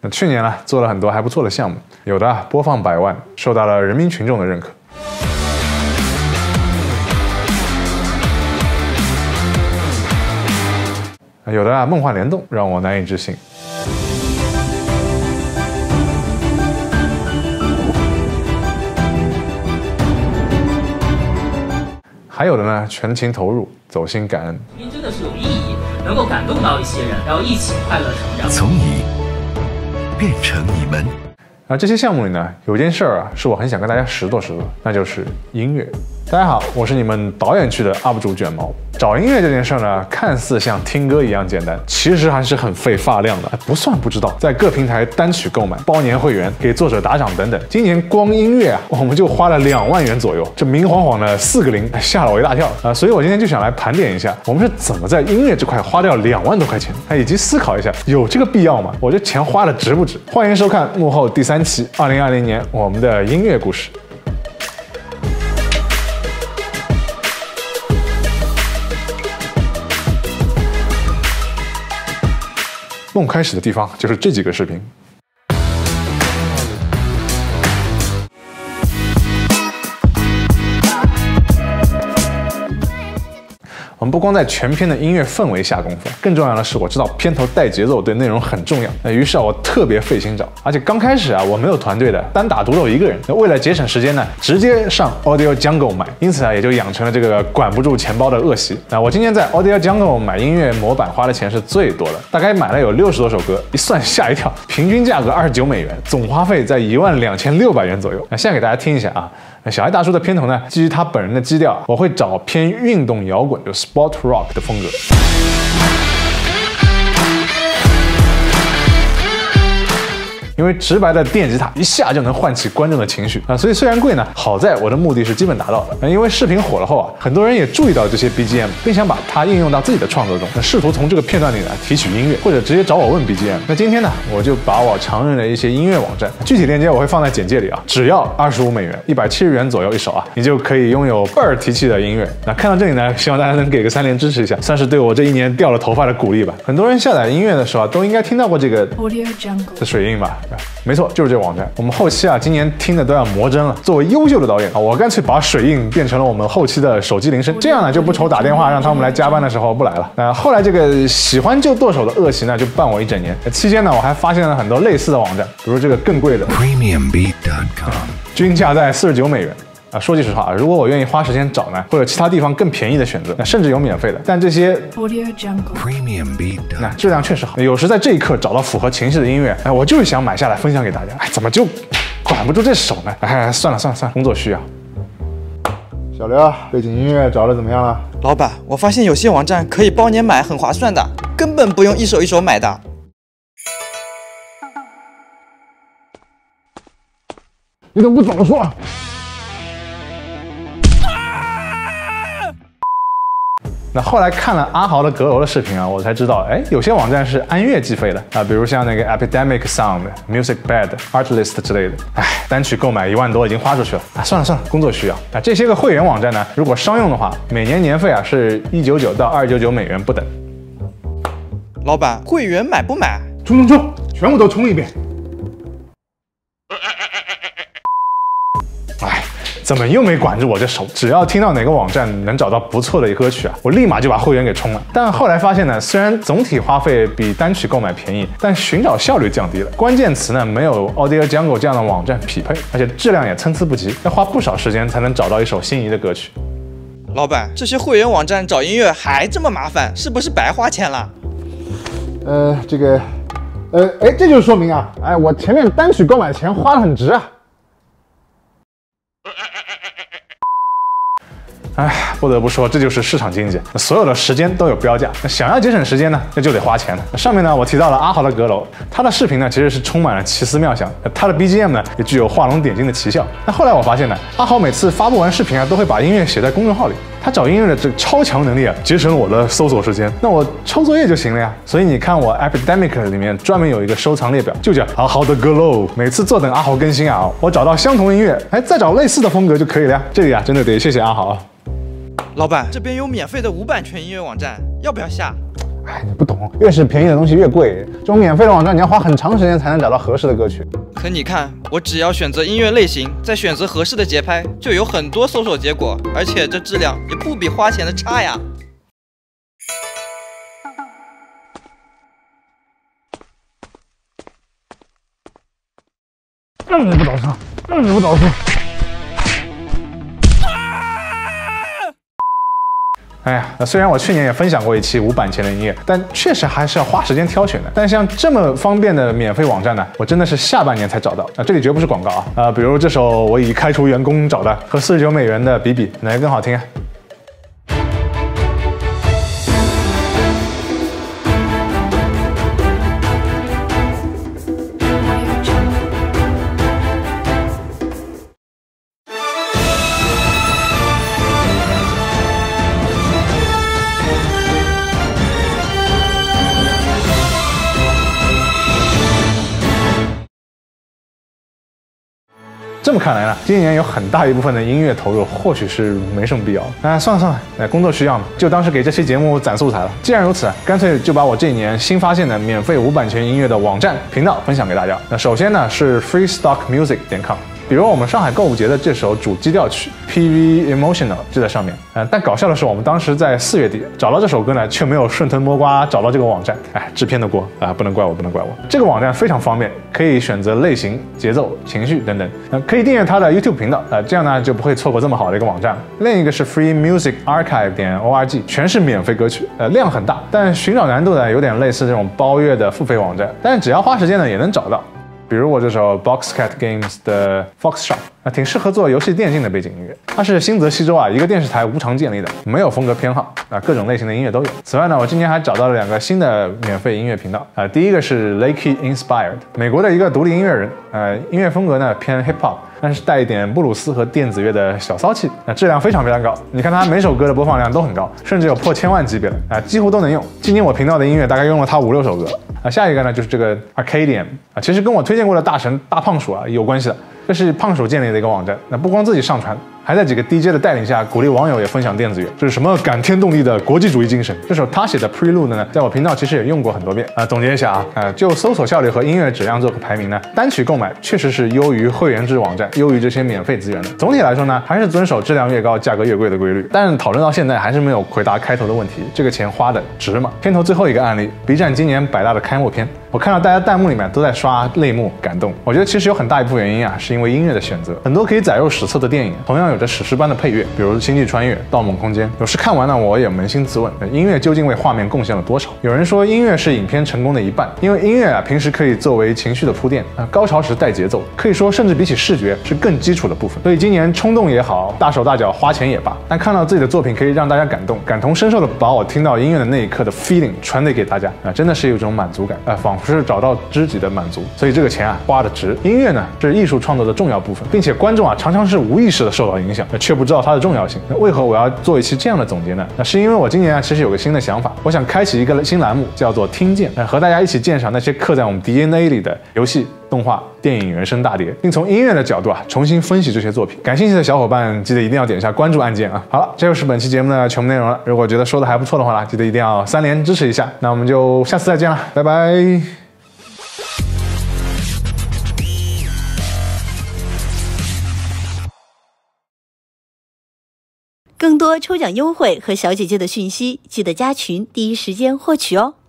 那去年呢，做了很多还不错的项目，有的播放100万，受到了人民群众的认可。有的梦幻联动让我难以置信。还有的呢，全情投入，走心感恩。 因真的是有意义，能够感动到一些人，然后一起快乐成长。 从你变成你们。 这些项目里呢，有件事儿啊，是我很想跟大家实做，那就是音乐。大家好，我是你们导演区的 UP 主卷毛。找音乐这件事呢，看似像听歌一样简单，其实还是很费发量的。不算不知道，在各平台单曲购买、包年会员、给作者打赏等等，今年光音乐啊，我们就花了2万元左右，这明晃晃的4个零，吓了我一大跳啊！所以我今天就想来盘点一下，我们是怎么在音乐这块花掉2万多块钱，以及思考一下有这个必要吗？我这钱花的值不值？欢迎收看幕后第3期，2020年我们的音乐故事。梦开始的地方就是这几个视频。我们不光在全片的音乐氛围下功夫，更重要的是，我知道片头带节奏对内容很重要。于是我特别费心找，而且刚开始啊，我没有团队的，单打独斗一个人。为了节省时间呢，直接上 Audio Jungle 买，因此啊，也就养成了这个管不住钱包的恶习。我今天在 Audio Jungle 买音乐模板花的钱是最多的，大概买了有60多首歌，一算吓一跳，平均价格29美元，总花费在12600元左右。现在给大家听一下啊。小爱大叔的片头呢，基于他本人的基调，我会找偏运动摇滚，就 Sport Rock 的风格。因为直白的电吉他一下就能唤起观众的情绪啊，所以虽然贵呢，好在我的目的是基本达到的。因为视频火了后啊，很多人也注意到这些 BGM， 并想把它应用到自己的创作中，试图从这个片段里呢提取音乐，或者直接找我问 BGM。那今天呢，我就把我常用的一些音乐网站，具体链接我会放在简介里啊，只要25美元，170元左右一首啊，你就可以拥有倍儿提气的音乐。那看到这里呢，希望大家能给个3连支持一下，算是对我这1年掉了头发的鼓励吧。很多人下载音乐的时候啊，都应该听到过这个 Audio Jungle 的水印吧？没错，就是这个网站。我们后期啊，今年听的都要魔怔了。作为优秀的导演啊，我干脆把水印变成了我们后期的手机铃声，这样呢就不愁打电话让他们来加班的时候不来了。后来这个喜欢就剁手的恶习呢，就伴我1整年。期间呢，我还发现了很多类似的网站，比如这个更贵的 PremiumBeat.com， 均价在49美元。说句实话，如果我愿意花时间找呢，会有其他地方更便宜的选择，甚至有免费的。但这些 Audio Jungle PremiumBeat 那质量确实好，有时在这一刻找到符合情绪的音乐，我就是想买下来分享给大家。怎么就管不住这手呢？算了，工作需要。小刘，背景音乐找的怎么样了？ 老板，我发现有些网站可以包年买，很划算的，根本不用一首一首买的。 你怎么不早说？那后来看了阿豪的阁楼的视频啊，我才知道，有些网站是按月计费的啊，比如像那个 Epidemic Sound、MusicBed、Artlist 之类的。单曲购买1万多已经花出去了啊，算了，工作需要啊。这些个会员网站呢，如果商用的话，每年年费啊是199到299美元不等。 老板，会员买不买？ 冲，全部都冲一遍。怎么又没管住我这手？只要听到哪个网站能找到不错的歌曲啊，我立马就把会员给充了。但后来发现呢，虽然总体花费比单曲购买便宜，但寻找效率降低了。关键词呢没有 Audio Jungle 这样的网站匹配，而且质量也参差不齐，要花不少时间才能找到一首心仪的歌曲。 老板，这些会员网站找音乐还这么麻烦，是不是白花钱了？ 这就说明啊，我前面单曲购买的钱花得很值啊。不得不说，这就是市场经济，所有的时间都有标价。想要节省时间呢，那就得花钱了。上面呢，我提到了阿豪的阁楼，他的视频呢其实是充满了奇思妙想，他的 BGM 呢也具有画龙点睛的奇效。那后来我发现呢，阿豪每次发布完视频啊，都会把音乐写在公众号里。他找音乐的这个超强能力啊，节省了我的搜索时间，那我抄作业就行了呀。所以你看我 Epidemic 里面专门有一个收藏列表，就叫阿豪的阁楼。每次坐等阿豪更新啊，我找到相同音乐，再找类似的风格就可以了呀。这里啊，真的得谢谢阿豪啊。 老板，这边有免费的无版权音乐网站，要不要下？ 哎，你不懂，越是便宜的东西越贵。这种免费的网站，你要花很长时间才能找到合适的歌曲。 可你看，我只要选择音乐类型，再选择合适的节拍，就有很多搜索结果，而且这质量也不比花钱的差呀。 你不早上，你不早上。哎呀，虽然我去年也分享过一期无版权的音乐，但确实还是要花时间挑选的。但像这么方便的免费网站呢，我真的是下半年才找到。这里绝不是广告啊。比如这首我以开除员工找的，和49美元的比，哪个更好听啊？这么看来呢，今年有很大一部分的音乐投入或许是没什么必要。算了，工作需要嘛，就当是给这期节目攒素材了。既然如此，干脆就把我这一年新发现的免费无版权音乐的网站频道分享给大家。首先呢是 freestockmusic.com。比如我们上海购物节的这首主基调曲 PV Emotional 就在上面。但搞笑的是，我们当时在4月底找到这首歌呢，却没有顺藤摸瓜找到这个网站。制片的锅不能怪我。这个网站非常方便，可以选择类型、节奏、情绪等等。可以订阅它的 YouTube 频道这样呢就不会错过这么好的一个网站。另一个是 freemusicarchive.org， 全是免费歌曲，量很大，但寻找难度呢有点类似这种包月的付费网站，但是只要花时间呢也能找到。比如我这首 Boxcat Games 的 Fox Shop， 挺适合做游戏电竞的背景音乐。它是新泽西州一个电视台无偿建立的，没有风格偏好各种类型的音乐都有。此外呢，我今年还找到了2个新的免费音乐频道第一个是 Lakey Inspired， 美国的一个独立音乐人，音乐风格呢偏 hip hop， 但是带一点布鲁斯和电子乐的小骚气，质量非常高。你看他每首歌的播放量都很高，甚至有破1000万级别的几乎都能用。今年我频道的音乐大概用了他5-6首歌。下一个呢就是这个 Arcadium， 其实跟我推荐过的大神大胖鼠有关系的。这是胖鼠建立的一个网站，不光自己上传，还在几个 DJ 的带领下鼓励网友也分享电子乐，这是什么感天动地的国际主义精神？这首他写的 Prelude 呢，在我频道其实也用过很多遍总结一下就搜索效率和音乐质量做个排名呢，单曲购买确实是优于会员制网站，优于这些免费资源的。总体来说呢，还是遵守质量越高价格越贵的规律。但讨论到现在还是没有回答开头的问题，这个钱花的值吗？片头最后一个案例 ，B 站今年百大的开幕片。我看到大家弹幕里面都在刷泪目感动，我觉得其实有很大一部分原因是因为音乐的选择。很多可以载入史册的电影，同样有着史诗般的配乐，比如《星际穿越》《盗梦空间》。有时看完呢，我也扪心自问，音乐究竟为画面贡献了多少？有人说音乐是影片成功的一半，因为音乐平时可以作为情绪的铺垫，高潮时带节奏，可以说甚至比起视觉是更基础的部分。所以今年冲动也好，大手大脚花钱也罢，但看到自己的作品可以让大家感动，感同身受的把我听到音乐的那一刻的 feeling 传递给大家真的是有一种满足感仿佛是找到知己的满足。所以这个钱花的值。音乐呢是艺术创作的重要部分，并且观众常常是无意识的受到影响，却不知道它的重要性。为何我要做一期这样的总结呢？是因为我今年其实有个新的想法，我想开启一个新栏目，叫做听见，和大家一起鉴赏那些刻在我们 DNA 里的游戏、动画、电影原声大碟，并从音乐的角度重新分析这些作品。感兴趣的小伙伴记得一定要点一下关注按键好了，这就是本期节目的全部内容了。如果觉得说的还不错的话记得一定要3连支持一下。那我们就下次再见了，拜拜。 更多抽奖优惠和小姐姐的讯息，记得加群第一时间获取哦。